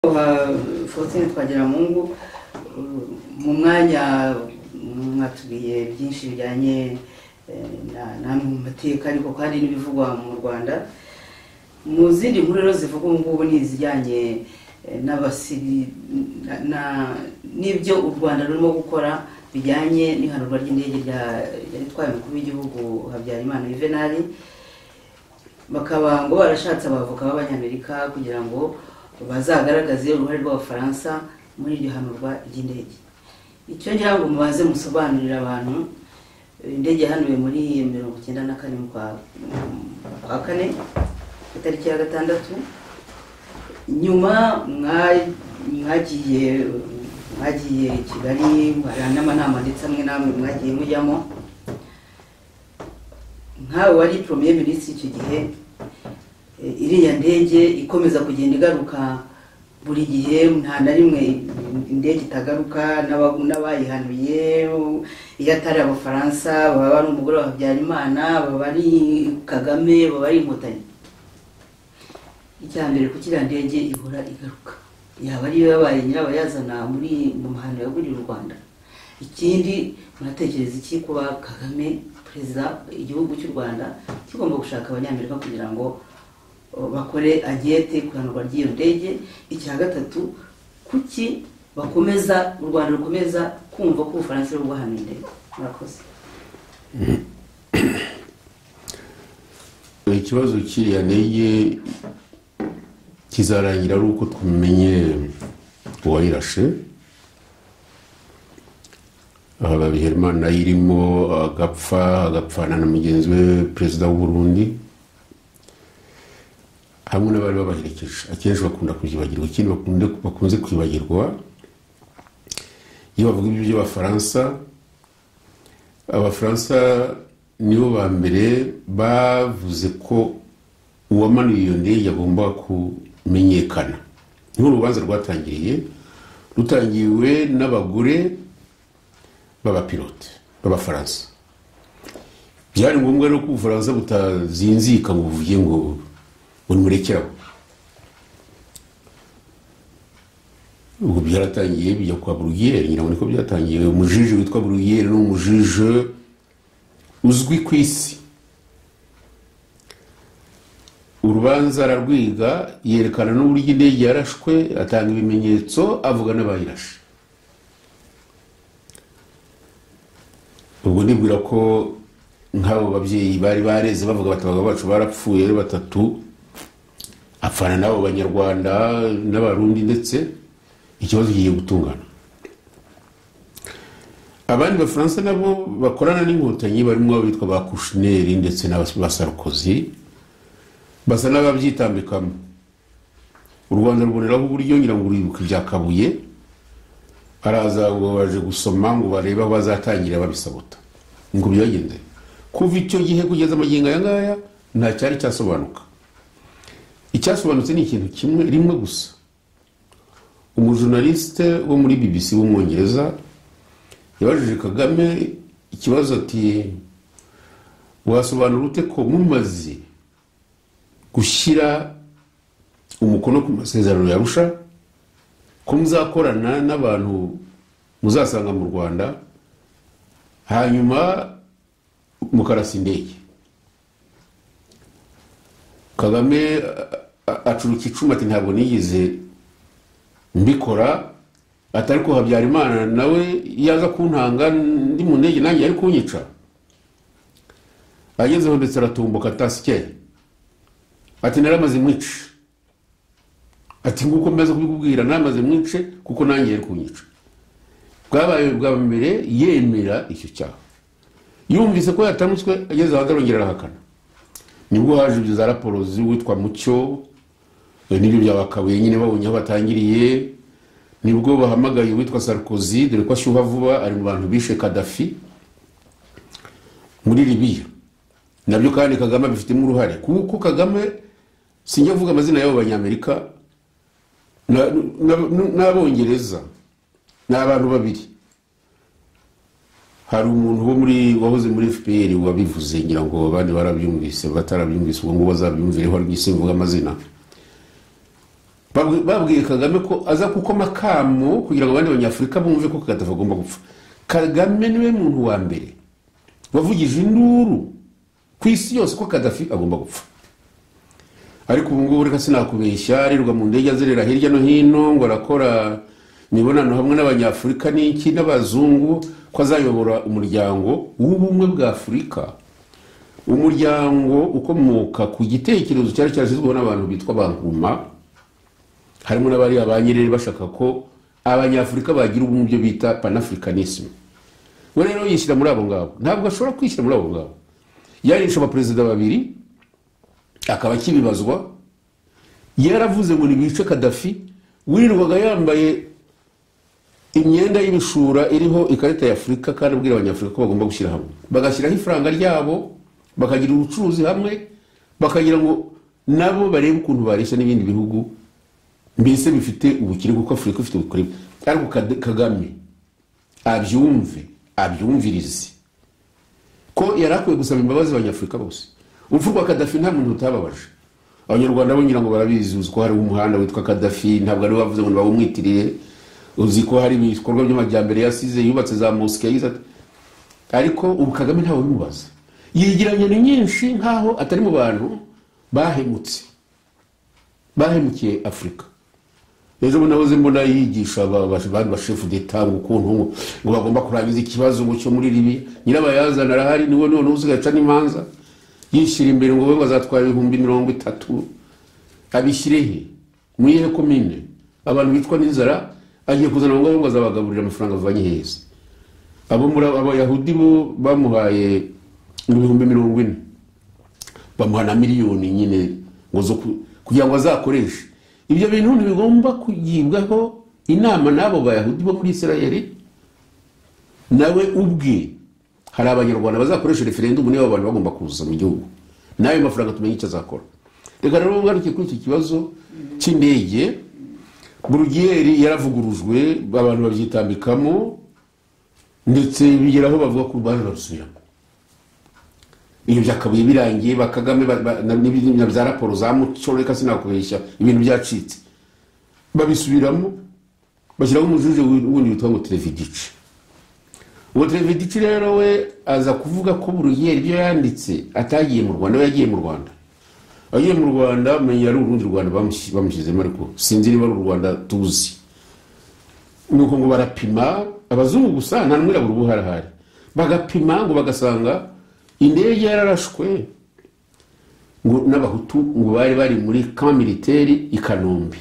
Faustin Twagiramungu mu mwanya mwatubwiye byinshi bijyanye namwe mu mateka ariko kandi n'ibivugwa mu Rwanda. Mu zindi nkuru rero zivuga ngubu ni izijyanye n'abasiri n'ibyo u Rwanda rurimo gukora bijyanye n'ihanurwa ry'indege ryatwaye umukuru w'igihugu Habyarimana Juvenal, bakaba ngo barashatse abavoka b'Abanyamerika kugira ngo bazagaragaze uruhare rw'Abafaransa muri iryo hanurwa ry'indege. Icyo ngira ngo mubaze musobanurira abantu, indege yahanuwe muri 1994 kwa kane itariki ya 6, nyuma mwagiye Kigali n'amanama ndetse amwe namwe mwagiye mujyamo nkawe wari premier ministre icyo gihe. Iriya ndege ikomeza kugenda igaruka buri gihe, nta na rimwe indege itagaruka, n'abayihanuye iyo atari Abafaransa baba ari umugore wa Habyarimana, baba ari Kagame, baba ari Inkotanyi. Icyambere ku kiriya ndege ihora igaruka, yaba ariyo yabaye nyirabayazana mu mahano yaguriye u Rwanda. Ikindi muratekereza iki kuba Kagame perezida igihugu cy'u Rwanda kigomba gushaka Abanyamerika kugira ngo bakore agete kuhanurwa ry'iyo ndege? Icya gatatu, kuki bakomeza u Rwanda rukomeza kumva ko Ubufaransa ari ubwahanuye indege? Murakoze. Ikibazo kiriya ndege kizarangira ari uko tumenye uwayirashe. Habyarimana irimo agapfana na mugenzi we perezida w'u Burundi hamwe n'abari babaherekeje. Akenshi bakunda kubyibagirwa. Ikindi bakunze kwibagirwa iyo bavuga ibyo by'Abafaransa, Abafaransa nibo ba mbere bavuze ko uwamanuye iyo ndege agomba kumenyekana. Niho urubanza rutangiwe n'abagore b'abapilote b'Abafaransa. Byari ngombwa rero ko Ubufaransa butazinzika ngo buvuge ngo murekeraho. Ubwo byaratangiye bijya kwa Bruguière, nyina niko byatangiye. Umujije witwa Bruguière ni umujije uzwi ku isi. Urubanza ararwiga, yerekana n'uburyo indege yarashwe, atanga ibimenyetso, avuga n'abayirashe. Ubwo nibwira ko nk'abo babyeyi bari bareze bavuga bati abagabo bacu barapfuye ari batatu, apfana n'abo Banyarwanda n'Abarundi, ndetse ikibazo kigiye gutungana. Abandi Bafaransa nabo bakorana n'Inkotanyi barimo bitwa ba Kouchner ndetse n'aba Sarkozy, basa n'ababyitambikamo. U Rwanda ruboneraho uburyo ngira ngo ruribuka ibya Kabuye, araza ngo baje gusoma ngo barebe aho bazatangira babisabota. Ngo byagenze kuva icyo gihe kugeza amagingo aya ngaya nta cyari cyasobanuka. Icyasobanutse ni ikintu kimwe rimwe gusa. Umujournaliste wo muri BBC w'Umwongereza yabajije Kagame ikibazo ati, wasobanura ute ko mumaze gushyira umukono ku masezerano ya Arusha, ko muzakorana n'abantu muzasanga mu Rwanda, hanyuma mukarasa indege? Kagame acuruka icuma ati, ntabwo nigeze mbikora, atari ko Habyarimana nawe yaza kuntanga ndi mu ndege nanjye ari kunyica. Agezeho ndetse aratumbuka atasikeye ati, naramaze mwice. Ati, nguko mbaza kubikubwira, namaze mwice kuko nanjye yari kunyica. Bwabaye bwa mbere yemera icyo cyaha. Yumvise ko yatamutswe, ageze aho arongera arahakana. Nibwo haje ibyo za raporo z'uwitwa Mucyo, n'ibyo byabakabuye nyine babonye aho batangiriye. Nibwo bahamagaye uwitwa Sarkozy, dore ko ashyuha vuba, ari mu bantu bishe Gaddafi muri Libya. Nabyo kandi Kagame abifitemo uruhare, kuko Kagame sinjya kuvuga amazina y'abo Banyamerika n'Abongereza, n'abantu babiri. Hari umuntu wo muri wahoze muri FPR wabivuze, ngira ngo abandi barabyumvise, batarabyumvise ubwo ngo bazabyumvireho, ari gisimvuga amazina. babwiye Kagame ko aza gukoma kamo kugira ngo abandi banyafurika bumve ko Gaddafi agomba gupfa. Kagame niwe muntu wa mbere wavugije induru ku isi yose ko Gaddafi agomba gupfa. Ariko ubu ngubu reka sinakubeshya, arirwa mu ndege azerera hirya no hino ngo arakora imibonano hamwe n'abanyafurika n'iki n'abazungu ko azayobora umuryango w'ubumwe bwa Afurika, umuryango ukomoka ku gitekerezo cyari cyashyizweho n'abantu bitwa Bankuma, harimo n'abari abanyerere bashaka ko abanyafurika bagira ubumwe byo bita panafricanisme. We rero yishyira muri abo ngabo, ntabwo ashobora kwishyira muri abo ngabo. Yarisha abaperezida babiri akaba kibibazwa, yaravuze ngo nibice Gaddafi, wirirwaga yambaye imyenda y'ibishura iriho ikarita ya Afurika kandi abwira abanyafurika ko bagomba gushyira hamwe, bagashyiraho ifaranga ryabo, bakagira ubucuruzi hamwe, bakagira ngo nabo barebe ukuntu barisha n'ibindi bihugu mbese bifite ubukire, kuko Afurika ifite ubukire. Ariko Kagame abyumve, abyumvirize ko yarakwiye gusaba imbabazi abanyafurika bose. Urupfu rwa Gaddafi nta muntu utababaje. Abanyarwanda bo ngira ngo barabizi, uzi ko hari umuhanda witwa Gaddafi, ntabwo ari wavuze ngo bawumwitirire. Uzi ko hari ibikorwa by'amajyambere yasize, yubatse za mosque yiza. Ariko ubu Kagame ntawe bimubaza, yigiranye ni nyinshi nkaho atari mu bantu bahemutse, bahemukiye Afurika. Ejo nahoze mbona yigisha abantu ba chef d'etat ukuntu ngo bagomba kurangiza ikibazo cyo muri Libya. Nyirabayazana arahari, niwe none uzigaca n'imanza, yishyira imbere ngo we bazatwara 30,000 abishyirehe mu yihe komine. Abantu bitwa n'inzara agiye kuzana ngo azabagaburira amafaranga avanye heza. Abo muri abayahudi bo bamuhaye 40,000, bamuha na miliyoni nyine ngo zo kugira ngo azakoreshe. Ibyo bintu ntibigomba kugibwaho inama n'abo bayahudi bo muri Israel. Nawe ubwe hari abanyarwanda bazakoresha referendum niba abantu bagomba kuza mu gihugu, nayo mafaranga tumenye icyo azakora. Reka rero ngaruke kuri iki kibazo cy'indege. Burugiyeri yaravugurujwe, abantu babyitambikamo, ndetse bigeraho bavuga ko barasubiramo. Iyo byakabuye birangiye Bakagame n'ibintu bya raporo za Mucyo, reka sinakubeshya ibintu byacitse, babisubiramo bashyiraho umujuje wundi witwa ngo Trevidici. Uwo Trevidici rero we aza kuvuga ko Burugiyeri ibyo yanditse atagiye mu Rwanda, we yagiye mu Rwanda. Agiye mu Rwanda menya ari urundi Rwanda bamushyizemo, ariko sinzi niba ari u Rwanda tuzi. Nuko ngo barapima abazungu gusa, nta n'umwirabura ubu harahari, bagapima ngo bagasanga indege yararashwe ngo n'abahutu ngo bari muri camp militaire i Kanombe.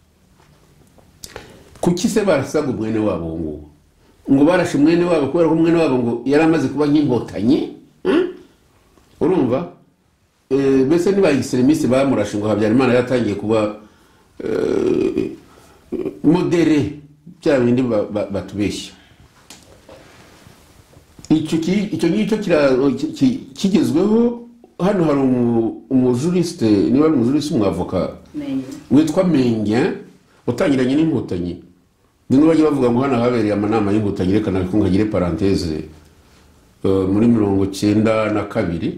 Kuki se barasaga umwene wabo ngo barashe umwene wabo kubera ko umwene wabo ngo yaramaze kuba nk'inkotanyi? Urumva? Bese niba extremiste bamurashe ngo Habyarimana yatangiye kuba modere, bya bindi batubeshya. Icyo ngicyo kigezweho. Hano hari umujuriste, niba ari umujuriste umwavoka witwa Menge, utangiranye n'inkotanyi. Bimwe bajya bavuga ngo hano habereye amanama y'inkotanyi, reka nako ngagire parenthèse, muri 1992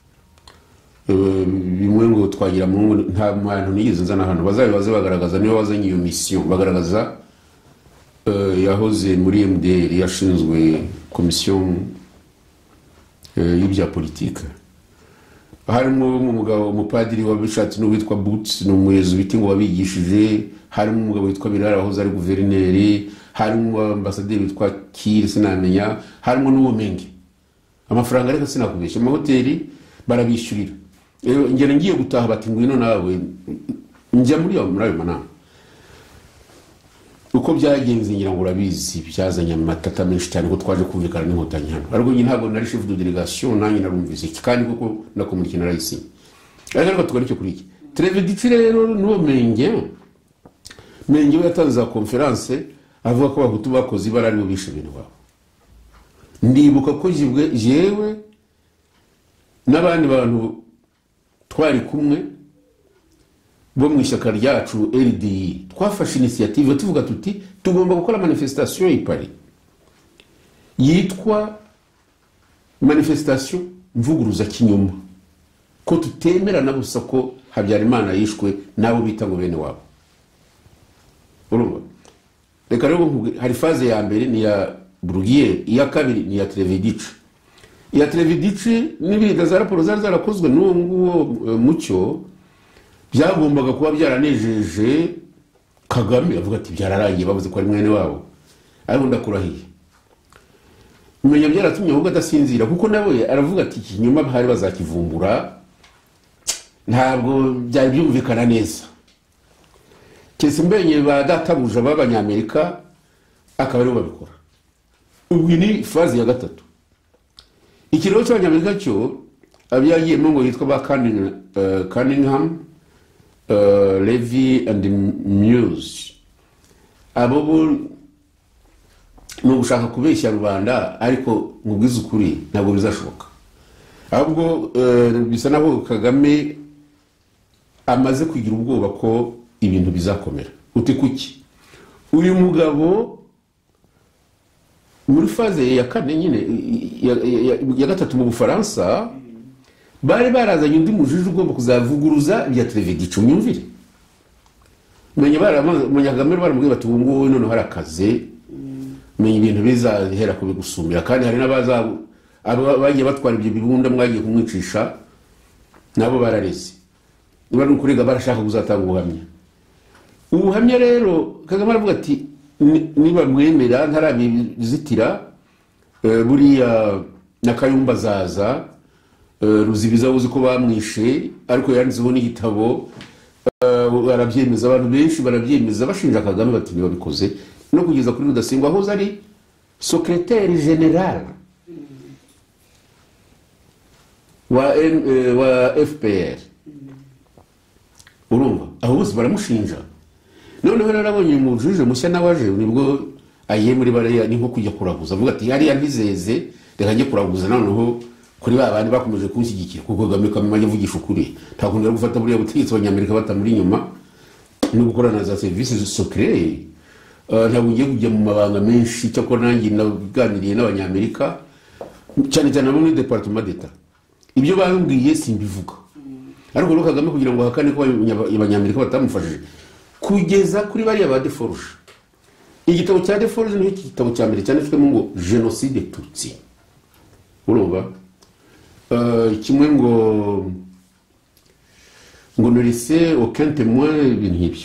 bimwe ngo twagira mu nta muntu nigeze nzana hano, bazabibaze bagaragaza niyo wazanye iyo mission, bagaragaza yahoze muri MDR, yashinzwe komisiyo y'ibya politique. Harimo umugabo umupadiri wabishatse n'uwitwa Boots, n'umuyezu biti ngo wabigishije. Harimo umugabo witwa Birara wahoze ari guverineri. Harimo ambasaderi witwa Kir sinamenya. Harimo n'ubumengi. Amafaranga reka sinakubeshya, amahoteli barabishyurira. Ngene ngiye gutaha bati ngwino nawe njya muri ayo manama. Uko byagenze ngira ngo urabizi, byazanye amatata menshi cyane ko twaje kumvikana n'inkotanyi hano. Ariko nyine ntabwo nari chef de délégation, nanjye narumvise iki kandi kuko nakomukina rayisi. Ariko tugarike kuri iki Trevidici rero n'uwo Menge we yatanze za conference avuga ko abahutu bakoze ibara ari bishe ibintu babo. Ndibuka ko jewe n'abandi bantu twari kumwe bo mu ishyaka ryacu LDI twafashe initiative tuvuga tuti tugomba gukora manifestation i Paris yitwa manifestation mvuguruza kinyuma, ko tutemera na busa ko Habyarimana yishwe nabo bita ngo bene wabo. urumva. Reka rero hari faze ya mbere ni ya Bruguière, iya kabiri ni ya Trevedici. Iya Trevedici n'ibindi za raporo zari zarakozwe n'uwo nguwo Mucyo byagombaga kuba byaranejeje Kagame, avuga ati byararangiye bavuze ko ari mwene wabo, ariko ndakurahiye umenya byaratumye ahubwo adasinzira, kuko nawe aravuga ati ikinyoma bahari bazakivumbura, ntabwo byari byumvikana neza. Kese mbenye ba databuja b'Abanyamerika akaba aribo babikora. Ubu ni fazi ya gatatu. Ikirero cy'Abanyamerika cyo abyagiyemo ngo yitwa ba Cunningham, Levy and Muse. Abo bo no gushaka kubeshya rubanda, ariko mubwiza ukuri ntabwo bizashoboka. Ahubwo bisa naho Kagame amaze kugira ubwoba ko ibintu bizakomera. Uti kuki? Uyu mugabo muri faze ya kane nyine ya gatatu mu Bufaransa bari barazanye undi mujiji ugomba kuzavuguruza ibya Trevedici. Myumvire menye Kagame baramubwira bati ubu ngubu none hari akaze, menye ibintu bizahera kubigusumira, kandi hari n'abaza bagiye batwara ibyo bibunda mwagiye kumwicisha nabo barareze, niba ari ukuriga barashaka kuzatanga ubuhamya. Ubuhamya rero Kagame aravuga ati niba mwemera ntarabizitira, buriya na Kayumba zaza, Ruzibiza uzi ko bamwishe, ariko yanditseho n'igitabo, barabyemeza, abantu benshi barabyemeza, bashinja Kagame bati niba bikoze, no kugeza kuri Rudasingwa aho ari secrétaire général wa FPR. Urumva aho bose baramushinja. Noneho rero abonye umujuje mushya nawaje, nibwo aye muri bariya ni nko kujya kuraguza, avuga ati hariya ntizeze, reka njye kuraguza noneho kuri babandi bakomeje kunshyigikira, kuko Kagame kamaje vugisha ukuri, ntakunda gufata buriya butegetsi Abanyamerika batamuri inyuma no gukorana za services secret. Ntabwo ngiye kujya mu mabanga menshi, cyako nanjye naganiriye n'Abanyamerika cyane cyane abo muri Departement d'Etat. Ibyo bambwiye simbivuga, ariko rero Kagame kugira ngo hakane ko Abanyamerika batamufashije kugeza kuri bariya ba Deforge. Igitabo cya Deforge ni igitabo cya mbere cyanditswemo ngo Genocide Tutsi. Urumva kimwe ngo ne laissez aucun témoin, ibintu nk'ibyo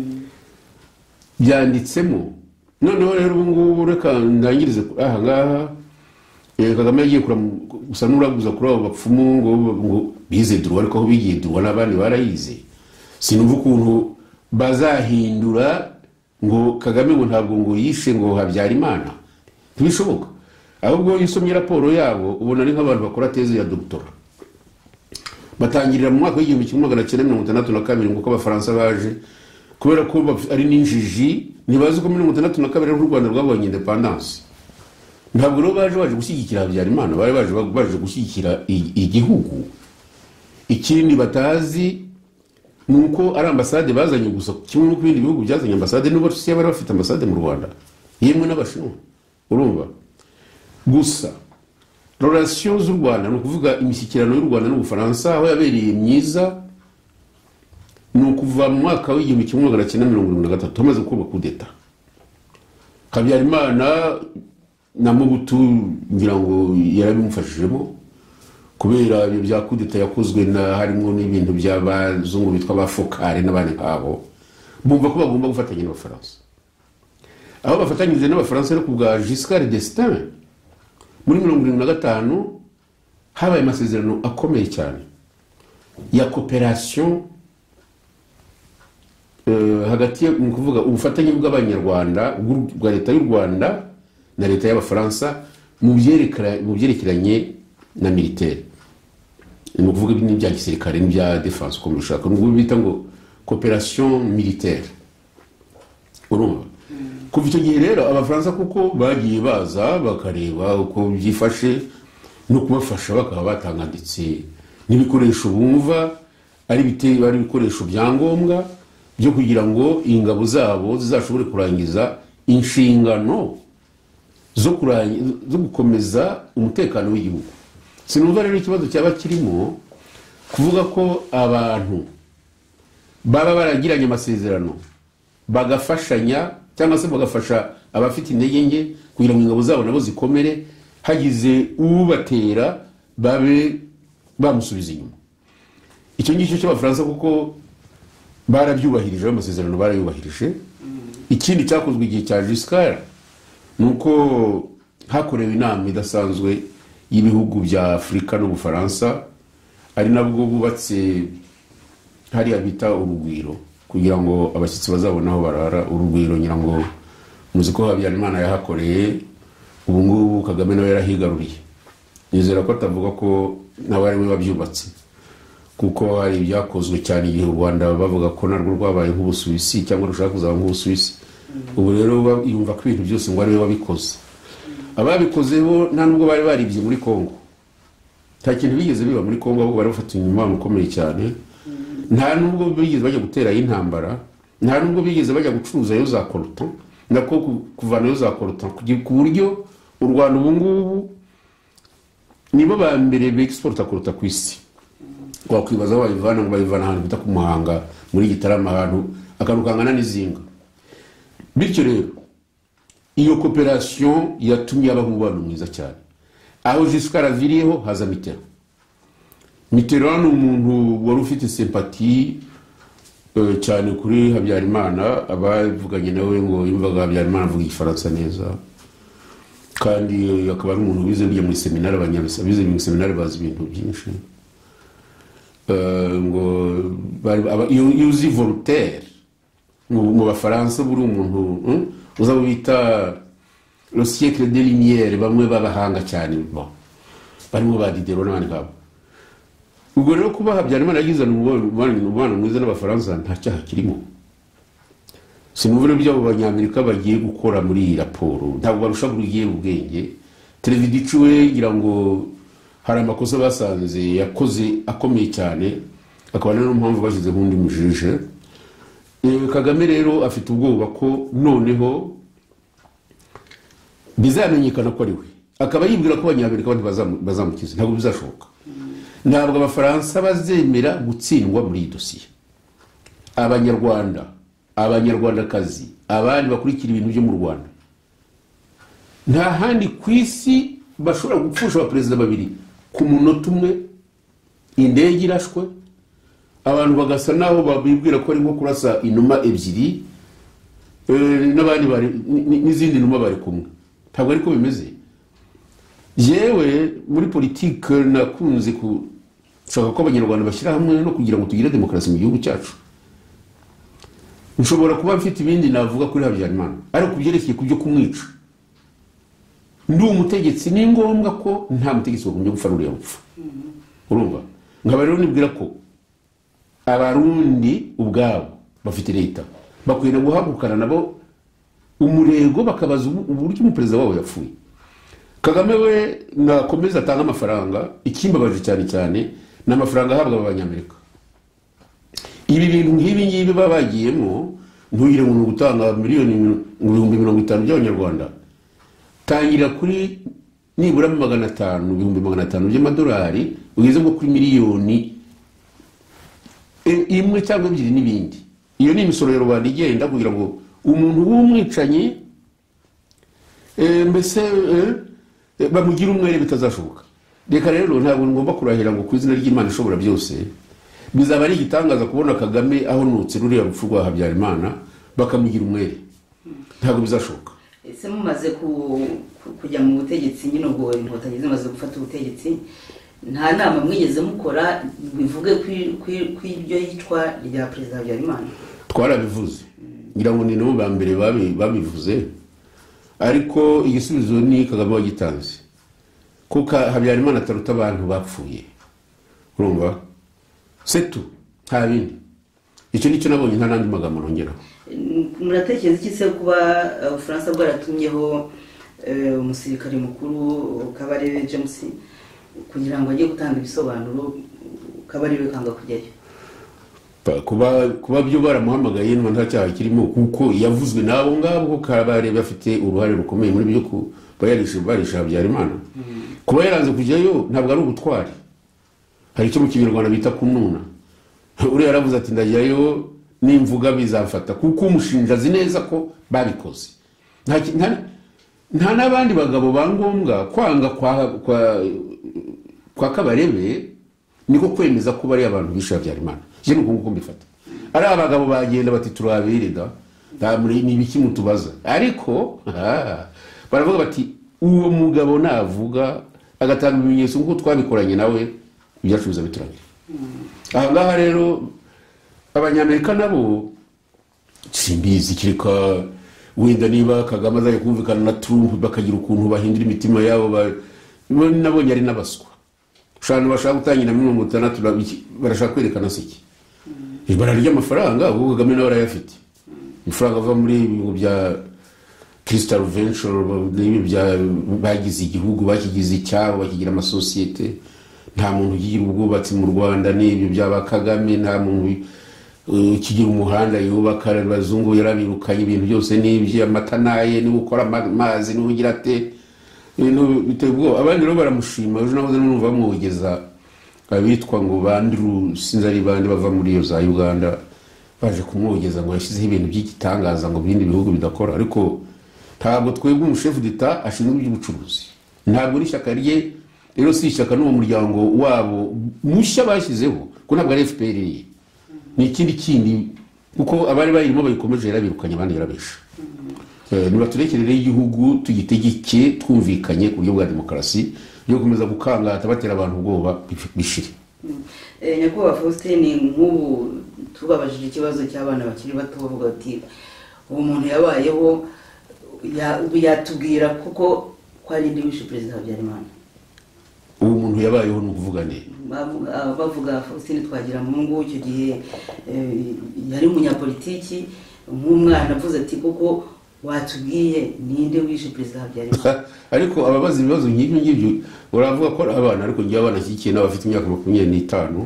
byanditsemo. Noneho rero ubu ngubu reka ndangirize aha ngaha. Kagame yagiye gusa n'uraguza kuri abo bapfumu ngo bize droit, ariko aho bigiye droit n'abandi barayize. Sinumva ukuntu bazahindura ngo Kagame ngo ntabwo ngo yishe ngo Habyarimana, ntibishoboka. Ahubwo yisomye raporo yabo ubona ari nk'abantu bakora teze ya doctora. Batangirira mu mwaka w'1962 ngo Abafaransa baje, kubera ko ari n'injiji, ntibazi ko 1962 u Rwanda rwabonye independence. Ntabwo rero baje gushyigikira Habyarimana, baje gushyigikira igihugu. Ikindi batazi nuko ari ambasade bazanye gusa, kimwe n'uko ibindi bihugu byazanye ambasade, n'ubu Rusiya bari bafite ambasade mu Rwanda, yemwe n'Abashinwa. Urumva gusa relation z'u Rwanda, no kuvuga imishyikirano y'u Rwanda n'Ubufaransa aho yabereye myiza ni ukuva mu mwaka w'1973 hamaze kuba coup d'etat. Habyarimana na Mobutu ngira ngo yarabimufashijemo, kubera ibyo bya coup d'etat yakozwe na harimo n'ibintu by'abazungu bitwa ba Fokare n'abandi nk'abo, bumva ko bagomba gufatanya n'Abafaransa. Aho bafatanyije n'Abafaransa rero kubwa Giscard d'Estaing muri 1975 habaye amasezerano akomeye cyane ya coopération hagati mu kuvuga ubufatanye bw'Abanyarwanda bwa leta y'u Rwanda na leta y'Abafaransa mu byerekeranye na militaire, mu kuvuga n'ibya gisirikare n'ibya défense comme ushaka, n'ubwo bita ngo coopération militaire. Urumva kuva icyo gihe rero Abafaransa kuko bagiye baza bakareba uko byifashe no kubafasha, bakaba batanga ndetse n'ibikoresho bumva ari ibikoresho byangombwa byo kugira ngo ingabo zabo zizashobore kurangiza inshingano zo gukomeza umutekano w'igihugu. Sinumva rero ikibazo cyaba kirimo kuvuga ko abantu baba baragiranye amasezerano bagafashanya cyangwa se bagafasha abafite intege nke kugira ngo ingabo zabo nabo zikomere, hagize ubatera babe bamusubiza inyuma. Icyo ngicyo cy'Abafaransa kuko barabyubahirije, amasezerano barayubahirije. Ikindi cyakozwe igihe cya Giscard nuko hakorewe inama idasanzwe y'ibihugu bya Afurika n'Ubufaransa, ari nabwo bubatse hariya bita urugwiro kugira ngo abashyitsi bazabona aho barara. Urugwiro nyirango muzi ko Habyarimana yahakoreye, ubu ngubu Kagame nawe yarahigaruriye. Nizera ko atavuga ko nawe ari we wabyubatse, kuko hari ibyakozwe cyane igihe u Rwanda bavuga ko narwo rwabaye nk'Ubusuwisi cyangwa rushaka kuzaba nk'Ubusuwisi. Ubu rero yumva ko ibintu byose ngo ari we wabikoze. Ababikozeho nta nubwo bari baribye muri Kongo, nta kintu bigeze biba muri Kongo, ahubwo bari bafata umubano ukomeye cyane. Nta nubwo bigeze bajya gutera y'intambara, nta nubwo bigeze bajya gucuruza yo za coltan, nako kuvana yo za coltan, ku buryo u Rwanda ubu ngubu nibo ba mbere bexporta coltan ku isi. Wakwibaza aho bayivana, ngo bayivana ahantu bita ku Muhanga muri Gitarama, ahantu akantu kangana n'izinga. Bityo rero iyo cooperation yatumye abaho umubano mwiza cyane. Aho Giscard aviriyeho haza Mitterrand. Mitterrand ni umuntu wari ufite sympathie cyane kuri Habyarimana. Abavuganye nawe ngo yumvaga Habyarimana avuga Igifaransa neza, kandi akaba ari umuntu wize mu seminari, abanyarwanda bize mu seminari bazi ibintu byinshi. Ngo yuzi Voltaire mu Bafaransa, buri umuntu uzaba bita le siècle des Lumières, bamwe babahanga cyane barimo ba Diderot n'abandi nkabo. Ubwo rero kuba Habyarimana yagize umubano mwiza n'Abafaransa nta cyaha kirimo. Sinumva by'abo Banyamerika bagiye gukora muri iyi raporo, ntabwo barusha burigiye ubwenge. Televidici we ngira ngo hari amakosa basanze yakoze akomeye cyane, akaba rero mpamvu bashyize undi mujije. Kagame rero afite ubwoba ko noneho bizamenyekana ko ari we, akaba yibwira ko Abanyamerika bandi bazamukiza. Ntabwo bizashoboka. Ntabwo Abafaransa bazemera gutsindwa muri iyi dosiye. Abanyarwanda, Abanyarwandakazi, abandi bakurikira ibintu byo mu Rwanda, nta handi ku isi bashobora gupfusha abaperezida babiri ku munota umwe, indege irashwe, abantu bagasa naho babibwira ko ari nko kurasa inuma ebyiri, n'abandi n'izindi numa bari kumwe. Ntabwo ariko bimeze. Yewe muri politike nakunze gushaka ko Abanyarwanda bashyira hamwe no kugira ngo tugire demokarasi mu gihugu cyacu. Nshobora kuba mfite ibindi navuga kuri Habyarimana, ariko kubyerekeye kubyo kumwica, ndi umutegetsi, ni ngombwa ko nta mutegetsi wagombye gupfa ruriya rupfu. Urumva? Nkaba rero nibwira ko Abarundi ubwabo bafite leta, bakwiriye guhagurukana nabo umurego, bakabaza uburyo umuperezida wabo yapfuye. Kagame we nakomeza atanga amafaranga, ikimbabaje cyane n'amafaranga ahabwa Abanyamerika. Ibi bintu nk'ibi ngibi babagiyemo, ntugire ngo gutanga miliyoni 50,000 by'Abanyarwanda, tangira kuri nibura 500,000 by'amadolari, ugeze ngo kuri miliyoni imwe cyangwa ebyiri n'ibindi. Iyo ni imisoro ya rubanda igenda kugira ngo umuntu w'umwicanyi mbese bamugira umwere bitazashoboka. Reka rero ntabwo ngomba kurahira ngo ku izina ry'Imana ishobora byose bizaba ari igitangaza kubona Kagame ahonutse ruriya rupfu rwa Habyarimana bakamugira umwere. Ntabwo bizashoboka. Ese mumaze kujya mu butegetsi, nyine ubwo Inkotanyi zimaze gufata ubutegetsi, nta nama mwigeze mukora bivuge kw'ibyo yicwa rya Perezida Habyarimana? Twarabivuze, ngira ngo ni nabo ba mbere babivuze, ariko igisubizo ni Kagame wagitanze, kuko Habyarimana ataruta abantu bapfuye. Urumva? Setu nta bindi. Icyo nicyo nabonye, nta nandi magambo nongeraho. Muratekereza iki se kuba Ubufaransa bwaratumyeho umusirikare mukuru Kabarebe James kugira ngo ajye gutanga ibisobanuro, Kabarebe kanga kujyayo? Kuba byo baramuhamagaye nta cyaha kirimo, kuko yavuzwe nabo ngabo Kabarebe afite uruhare rukomeye muri byo barisha Habyarimana. Kuba yaranze kujyayo ntabwo ari ubutwari. Hari icyo mu Kinyarwanda bita kununa. Uriya yaravuze ati ndajyayo nimvuga bizamfata kuko umushinja azi neza ko babikoze. Nta n'abandi bagabo bangombwa kwanga kwa Kabarebe niko kwemeza ko bari abantu bisha Habyarimana. Je nuko mbifata. Ari abagabo bagenda bati turabirida nta muri nibiki mutubaza. Ariko baravuga bati uwo mugabo navuga agatanga ibimenyetso ngo twabikoranye nawe byacuza biturangira. Aha ngaha rero abanyamerika nabo simbizi kireka wenda niba Kagame azaye kumvikana na Trump bakagira ukuntu bahindura imitima yabo nabonye ari n'abaswa. Shano bashaka gutangira 60 barashaka kwerekana siki. Bararya amafaranga ubwo Kagame nawe arayafite. Ifaranga ava muri ibintu bya Crystal Venture bya bagize igihugu bakigize icyabo bakigira amasosiyete. Nta muntu ugira ubwubatsi mu Rwanda n'ibyo byaba Kagame, nta muntu kigira umuhanda yubaka abazungu yarabirukanye ibintu byose n'ibyo amatanaye ni gukora amazi n'ugira ate ibintu bitego. Abandi rero baramushima ejo nahoze numva bamwogeza abitwa ngo Bandru sinzari bandi bava muri iyo za Uganda baje kumwogeza ngo yashizeho ibintu by'igitangaza ngo bindi bihugu bidakora. Ariko ntabwo twebwe umushefu d'Etat ashinzwe iby'ubucuruzi, ntabwo rishyaka rye rero si ishyaka n'uwo muryango wabo mushya bashyizeho ko ntabwo ari FPR ni ikindi kuko abari bayirimo bayikomeje yarabirukanye abandi yarabesha. Niba turekerere igihugu tugitegeke twumvikanye ku buryo bwa demokarasi yo gukomeza gukangata batera abantu ubwoba bishire. Nyakubahwa Faustin, nk'ubu tubabajije ikibazo cy'abana bakiri bato bavuga ati uwo muntu yabayeho yatubwira kuko kwari ndi wishe Perezida Habyarimana. Uwo muntu yabayeho no kuvuga ne bavuga Faustin Twagiramungu icyo gihe yari umunyapolitiki nk'umwana avuze ati kuko watubwiye ninde wishe Perezida Habyarimana. Ariko ababaza ibibazo ngibyo uravuga ko abana ariko ngiye abana kikiye n'abafite imyaka 25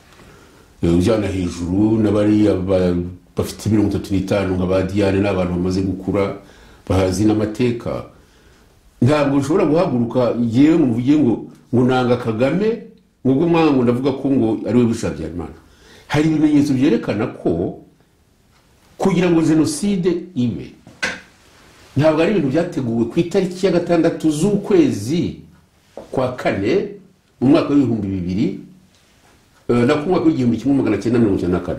ujana hejuru n'abari bafite 35 nk'aba Diane n'abantu bamaze gukura bahazi n'amateka. Ntabwo ushobora guhaguruka yewe muvuge ngo nanga Kagame ngubwo mwangu ndavuga ko ngo ari we bisha Habyarimana. Hari ibimenyetso byerekana ko kugira ngo genocide ibe ntabwo ari ibintu byateguwe ku itariki ya 6 z'ukwezi kwa 4 mu mwaka wa 2000 na ku mwaka wa 1994.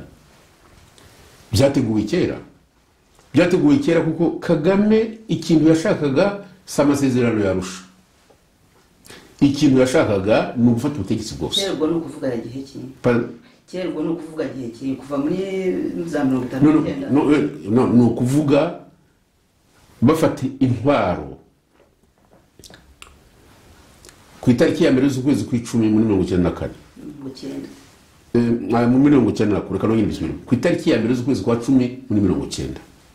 Byateguwe kera kuko Kagame ikintu yashakaga samasezerano yarusha. Ikintu yashakaga ni ugufata ubutegetsi bwose. Cyerwa no kuvuga igihe ki? Cyerwa no kuvuga igihe ki kuva muri za 59. No kuvuga bafata intwaro ku itariki ya mbere z'ukwezi kw'icumi muri 1994. Mu 1994 kureka no yindisubira ku itariki ya mbere z'ukwezi kwa 10 muri 1990.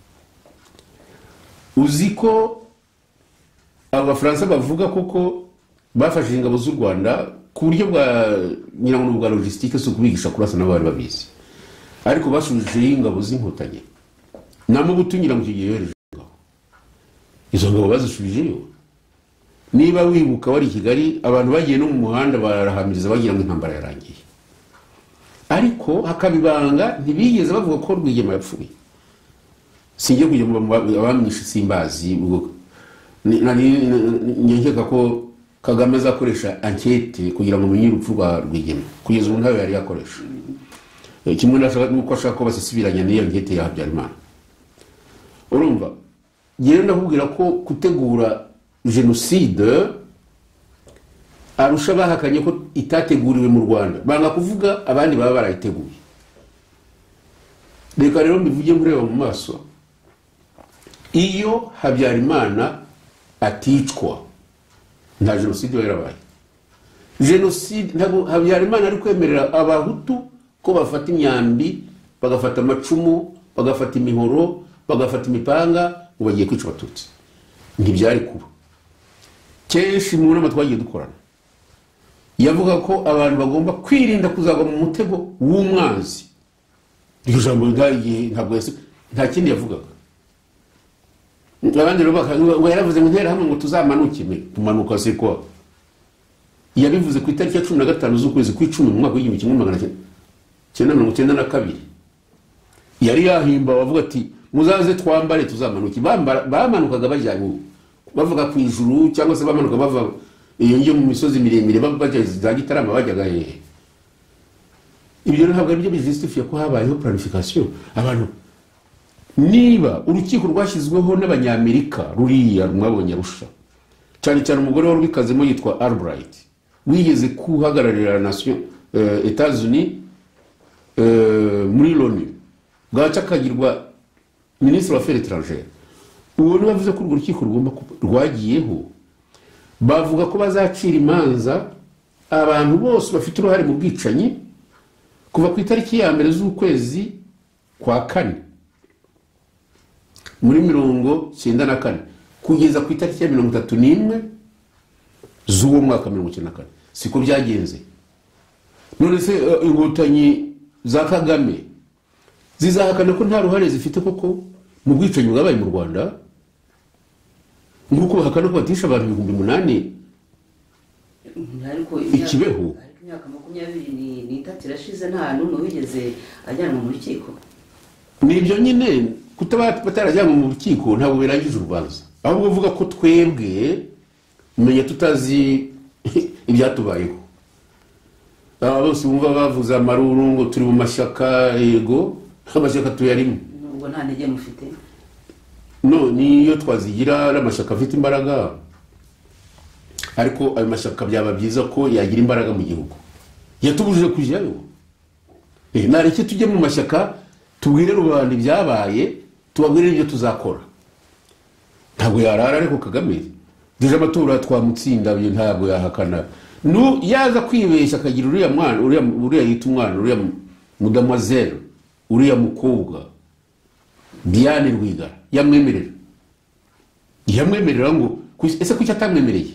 Uziko Abafaransa bavuga koko bafashe ingabo z'u Rwanda ku buryo bwa nyirango bwa logistique so kubigisha kurasa n'abari babizi. Ariko basubije ingabo z'inkotanyi namo gutunyira mu kigeyereje. Izo ngabo bazisubijeyo. Niba wibuka wari Kigali abantu bagiye no mu muhanda barahamiriza bagira ngo intambara yarangiye. Ariko hakabibanga ntibigeze bavuga ko Rwigema yapfuye. Singiye kujya mu abamwishe simbazi ubwo nyekeka ko Kagame azakoresha enquête kugira ngo menye urupfu rwa Rwigema kugeza ubu ntawe yari yakoresha. Kimwe n'uko ashaka ko basisibiranya n'iyo enquête ya Habyarimana. Urumva yewe ndakubwira ko kutegura genocide arusha bahakanye ko itateguriwe mu Rwanda banga kuvuga abandi baba barayiteguye. Reka rero mbivuge mureba mu maso iyo Habyarimana aticwa nta genocide yarabaye. Genocide ntabwo Habyarimana ari kwemerera abahutu ko bafata imyambi bagafata amacumu bagafata imihoro bagafata imipanga ngo bagiye kwica abatutsi. Ntibyari kuba. Kenshi mu nama twagiye dukorana yavuga ko abantu bagomba kwirinda kuzagwa mu mutego w'umwanzi. Iryo jambo ntabwo nta kindi yavugaga. Abandi rero ngo yaravuze ngo ntera hamwe ngo tuzamanuke tumanuka se ko yabivuze ku itariki ya 15 z'ukwezi kw'icumi mu mwaka wa 1992. yari yahimba bavuga ati muzaze twambare tuzamanuke, bamanukaga bajyanye bavuga ku ijuru cyangwa se bamanuka bava iyo ngiyo mu misozi miremire bajya za Gitarama bajyaga hehe. Ibyo ntabwo ari byo bijustifiye ko habayeho planification. Abantu niba urukiko rwashyizweho n'abanyamerika ruriya mwabonye rusha cyane cyane umugore wari ubikazemo yitwa Albright wigeze kuhagararira nation États-Unis muri l'ONU bwaca akagirwa ministre wa affaires étrangères. Uwo bavuze ko urwo rukiko rugomba rwagiyeho bavuga ko bazacira imanza abantu bose bafite uruhare mu bwicanyi kuva ku itariki ya mbere z'ukwezi kwa kane muri 1994 kugeza ku itariki ya 31 z'uwo mwaka 1994. Siko byagenze. None se ingotanyi za Kagame zizahakana ko nta ruhare zifite koko mu bwicanyi bwabaye mu Rwanda, nguko bahakana ko batisha abantu 8,000 ikibeho. Imyaka 23 irashize nta n'umwe wigeze ajyanwa mu rukiko. Nibyo nyine batarajyanwa mu rukiko ntabwo birangije urubanza, ahubwo uvuga ko twebwe menya tutazi ibyatubayeho. Aba bose bumva bavuza amaruru ngo turi mu mashyaka, yego amashyaka tuyarimo, nubwo nta ntege mufite. No, niyo twazigira n'amashyaka afite imbaraga, ariko ayo mashyaka byaba byiza ko yagira imbaraga mu gihugu. Yatubujije kujyayo. Nareke tujye mu mashyaka tubwire rubanda ibyabaye, tubabwire ibyo tuzakora. Ntabwo yarara ariko Kagame deje amatora twamutsinda byo ntabwo yahakana. No yaza kwibeshya akagira uriya mwana uriya yita umwana uriya mudamoiselle uriya mukobwa Diane Rwigara yamwemerera ngo ese kuki atamwemereye?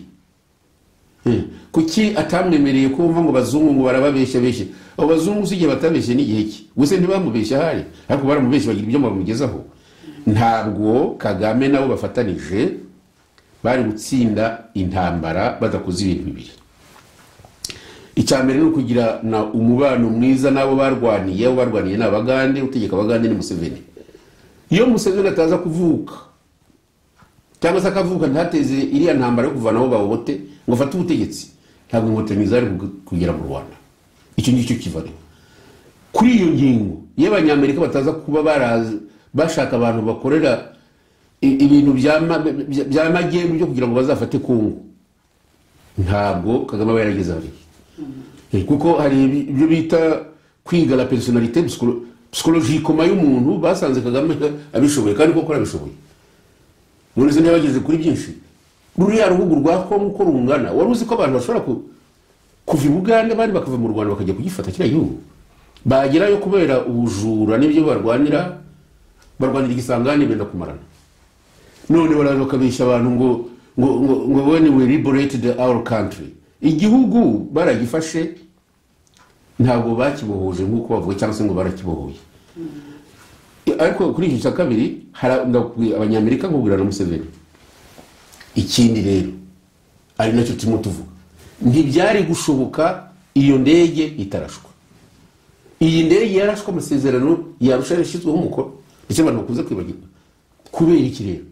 Kuki atamwemereye ko umva ngo bazungu ngo barababeshya beshe? Abo bazungu sije batabeshye n'igihe ki? Wese ntibamubeshya hari, ariko baramubeshya bagira ibyo bamugezaho. Ntabwo Kagame nabo bafatanije bari gutsinda intambara badakoze ibintu bibiri. Icyambere no kugira na umubano mwiza nabo barwaniye n'Abagande, utegeka Abagande ni Museveni. Iyo Museveni ataza kuvuka cyangwa se akavuka ntateze iriya ntambara yo kuvanaho bawote ngo fate ubutegetsi, ntabwo inkotanyi zari kugera mu Rwanda. Icyo ngicyo kivane kuri iyo ngingo y'Abanyamerika bataza kuba bashaka abantu bakorera ibintu by'amagendo byo kugira ngo bazafate Kongo. Ntabwo Kagame aba yarageze hariya, kuko hari ibyo bita kwiga la personnalité psychologique y'umuntu. Basanze Kagame abishoboye kandi koko arabishoboye. None se ntibageze kuri byinshi. Ruriya ruhugu rwa Kongo ko rungana, wari uzi ko abantu bashobora kuva i Bugande bari bakava mu Rwanda bakajya kugifata kiriya gihugu? Bagerayo kubera ubujura n'ibyo barwanira igisangane benda kumarana. None baraza bakabeshya abantu ngo when we liberated our country, igihugu baragifashe ntabwo bakibohoje nk'uko bavuga cyangwa se ngo barakibohoye. Ariko kuri iki cya kabiri Abanyamerika nkubwira na Museveni. Ikindi rero ari nacyo turimo tuvuga, ntibyari gushoboka iyo ndege itarashwa. Iyi ndege yarashwa amasezerano yarusha yashyizweho umukono, ndetse abantu bakunze kwibagirwa. Kubera iki rero?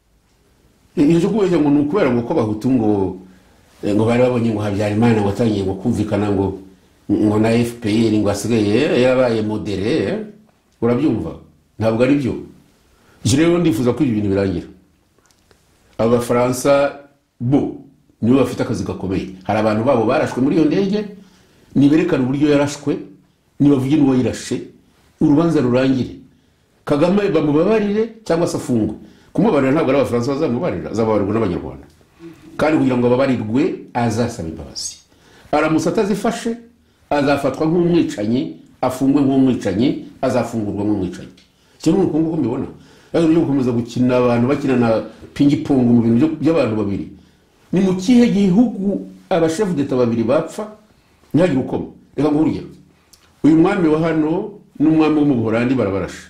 Iyo kubeshya ngo nukubera ngo ko Abahutu ngo bari babonye ngo Habyarimana ngo atangiye ngo kumvikana ngo na FPR ngo asigaye yabaye modere, urabyumva? Ntabwo ari byo. Rero ndifuza ko ibi bintu birangira. Abafaransa bo nibo bafite akazi gakomeye. Hari abantu babo barashwe muri iyo ndege, niberekana uburyo yarashwe, nibavuge n'uwo yirashe, urubanza rurangire. Kagame bamubabarire cyangwa se afungwe. Kumubarira ntabwo ari Abafaransa bazamubarira, azababarirwa n'Abanyarwanda. Kandi kugira ngo babarirwe azasaba imbabazi. Aramusa atazifashe azafatwa nk'umwicanyi, afungwe nk'umwicanyi, azafungurwa nk'umwicanyi. Cyo nuko nguko mbibona. Rero gukomeza gukina abantu bakina na ping pong mu bintu by'abantu babiri. Ni mu kihe gihugu abashefu d'etat babiri bapfa ntihagire ukoma? Reka nguhurire. Uyu mwami wa hano n'umwami wo mu Buholandi barabarashe.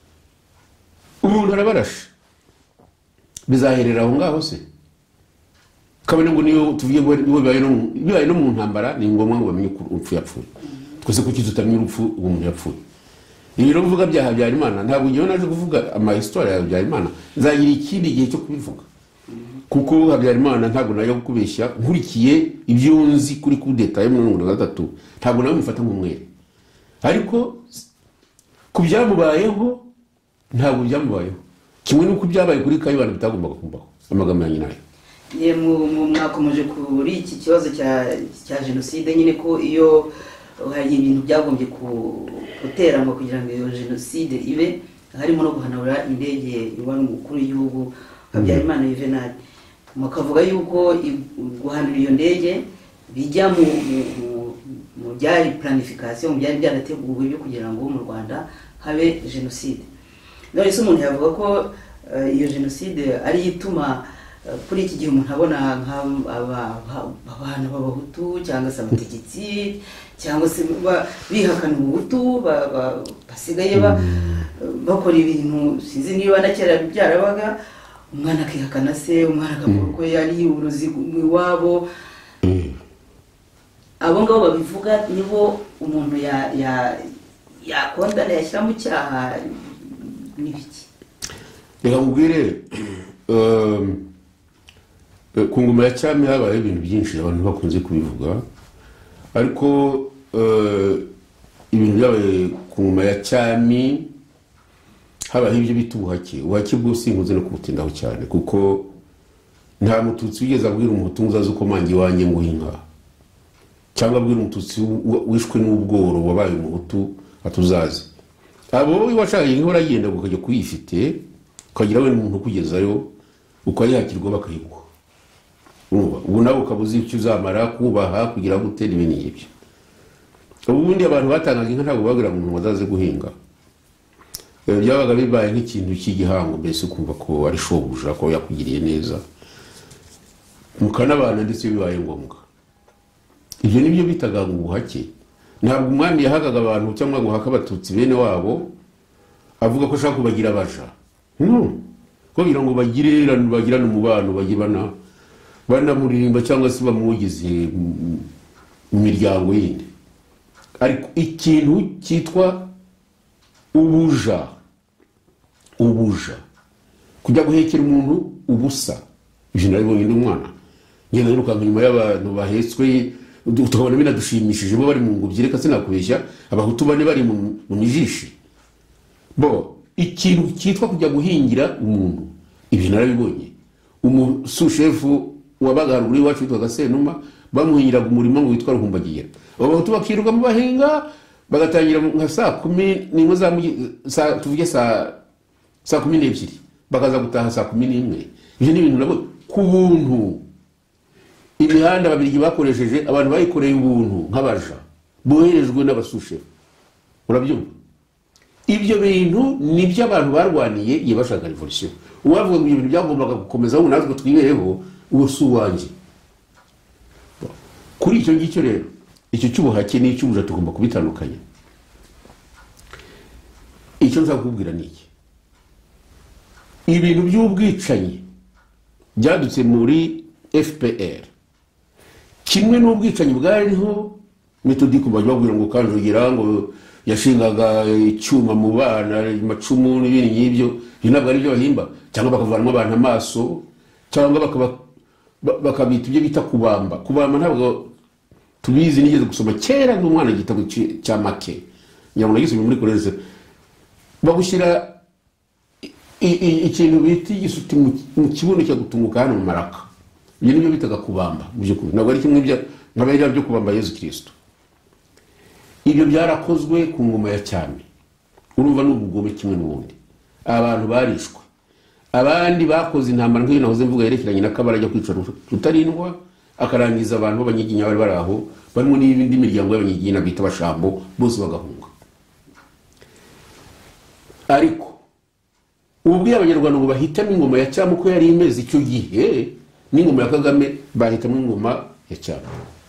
Umuntu arabarashe. Bizaherera aho ngaho se? Kabone ngo niyo tuvuye ngo bibaye no mu ntambara ni ngombwa ngo bamenye ko urupfu yapfuye. Twese kuki tutamenya urupfu uwo muntu yapfuye. ibiro mvuga bya Habyarimana ntabwo ngiye naje kuvuga ama histoire ya Habyarimana, nzagira ikindi gihe cyo kubivuga kuko Habyarimana ntabwo naje kukubeshya nkurikiye ibyo nzi kuri kudeta ya 1993 ntabwo nawe mufata nk'umwere, ariko ku byamubayeho ntabwo byamubayeho kimwe nuko byabaye kuri Kayibanda bitagombaga kumbaho. Amagambo yanyu nayo mwakomeje kuri iki kibazo cya jenoside nyine ko iyo hari ibintu byagombye guteranwa kugira ngo iyo jenoside ibe, harimo no guhanura indege iwari umukuru w'igihugu Habyarimana Juvenal, mukavuga yuko guhanura iyo ndege bijya mu byari planification, mu byari byarateguwe byo kugira ngo mu Rwanda habe jenoside. None se umuntu yavuga ko iyo jenoside ari ituma kuri iki gihe umuntu abona abantu b'abahutu cyangwa se abategetsi cyangwa se bihakana ubuhutu basigaye bakora ibintu sinzi niba na kera byarabaga, umwana akihakana se, umwana akavuga ko yari uburozi iwabo. Abo ngabo babivuga nibo umuntu yakondana yashyira mu cyaha n'ibiki? Reka mubwire ku ngoma ya cyami habaye ibintu byinshi abantu bakunze kubivuga, ariko ibintu byabaye ku ngoma ya cyami habaye ibyo bita ubuhake bwose inkunze no kubutindaho cyane, kuko nta mututsi wigeze abwira umuhutu uzaze uko mangi wanjye ngo inka, cyangwa abwira umututsi wishwe n'ubworo wabaye umuhutu atuzaze. Abo washakaye inka uragenda ukajya kuyifite ukagira we n'umuntu kugezayo ukayihakirwa bakayiguha, ubu nawe ukabuze icyo uzamara kubaha kugira ngo utere ibintu nk'ibyo. Ubundi abantu batangaga inka ntabwo bagira ngo umuntu wazaze guhinga, byabaga bibaye nk'ikintu cy'igihango, mbese ukumva ko ari shobuja ko yakugiriye neza mukanabana ndetse bibaye ngombwa. Ibyo nibyo bitaga ngo ubuhake. Ntabwo umwami yahagaga abantu cyangwa ngo haka abatutsi bene wabo avuga ko ashaka kubagira abaja, ko kugira ngo bagirane umubano bagibana banamuririmba cyangwa se bamugize mu miryango yindi. Ariko ikintu cyitwa ubuja kujya guhekera umuntu ubusa, ibyo naribonye ndi umwana ngenda nirukanka nyuma y'abantu bahetswe tukabona binadushimishije bo bari mu ngobyi, reka sinakubeshya abahutu bane bari mu mijishi. Ikintu cyitwa kujya guhingira umuntu, ibyo narabibonye. Umusushefu wabaga haruguru iwacu witwaga Senuma bamuhingiraga umurima ngo witwa Ruhumbagira, abahutu bakiruka mu bahinga bagatangira nka saa 10 nimwe za tuvuge saa 12 bakaza gutaha saa 11. Ibyo ni ibintu nabo ku buntu. Imihanda babiri bakoresheje abantu bayikoreye ubuntu nk'abaja boherejwe n'abasushefu, urabyumva? Ibyo bintu nibyo abantu barwaniye iyo bashaka revolution. Uwavuga ngo ibintu byagombaga gukomeza aho natwe twibereho uwo su wanje. Kuri icyo ngicyo rero icyo cy'ubuhake n'icy'ubuja tugomba kubitandukanya. Icyo nzakubwira ni iki: ibintu by'ubwicanyi byadutse muri FPR kimwe n'ubwicanyi bwariho metodiko bajya ngo Kanjogera ngo yashingaga icyuma mu bana macumu n'ibindi nk'ibyo, ntabwo ari byo bahimba, cyangwa bakavanamo abantu amaso, cyangwa bakabita ibyo bita kubamba. Ntabwo tubizi, nigeze gusoma kera n'umwana igitabo cya Make nyamuna gisubye muri college, bagushyira ikintu bita igisuti mu kibuno cyo gutunguka hano mu maraka. Ibyo nibyo bitaga kubamba mu by'ukuri, ntabwo ari kimwe byo kubamba Yesu Kristo. Ibyo byarakozwe ku ngoma ya cyami, urumva n'ubugome kimwe n'ubundi. Abantu barishwe, abandi bakoze intambara nk'iyo nahoze mvuga yerekeranye na Kabara ajya kwica Rutarindwa akarangiza abantu b'abanyiginya bari baraho, barimo n'ibindi miryango y'abanyiginya bita Bashambo, bose bagahunga. Ariko ubwiye abanyarwanda ngo bahitamo ingoma ya cyami uko yari imeze icyo gihe n'ingoma ya Kagame bahitamo ingoma ya cyami.